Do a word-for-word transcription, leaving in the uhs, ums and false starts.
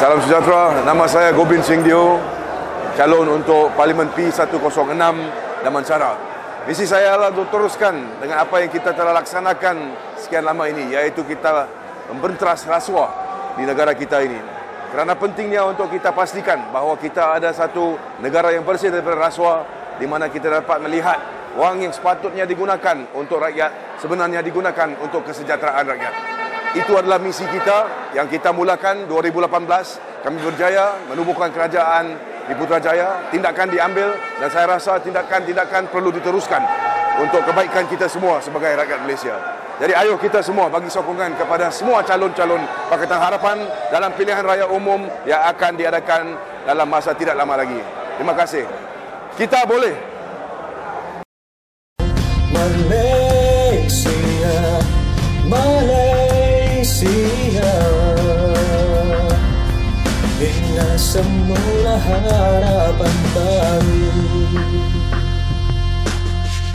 Salam sejahtera, nama saya Gobind Singh Dio, calon untuk Parlimen P seratus enam Damansara. Misi saya adalah untuk teruskan dengan apa yang kita telah laksanakan sekian lama ini, iaitu kita membenteras rasuah di negara kita ini. Kerana pentingnya untuk kita pastikan bahawa kita ada satu negara yang bersih daripada rasuah, di mana kita dapat melihat wang yang sepatutnya digunakan untuk rakyat sebenarnya digunakan untuk kesejahteraan rakyat. Itu adalah misi kita yang kita mulakan dua ribu lapan belas. Kami berjaya menubuhkan kerajaan di Putrajaya. Tindakan diambil dan saya rasa tindakan-tindakan perlu diteruskan untuk kebaikan kita semua sebagai rakyat Malaysia. Jadi ayo kita semua bagi sokongan kepada semua calon-calon Pakatan Harapan dalam pilihan raya umum yang akan diadakan dalam masa tidak lama lagi. Terima kasih. Kita boleh. Malaysia, Malaysia, bina semula harapan baru.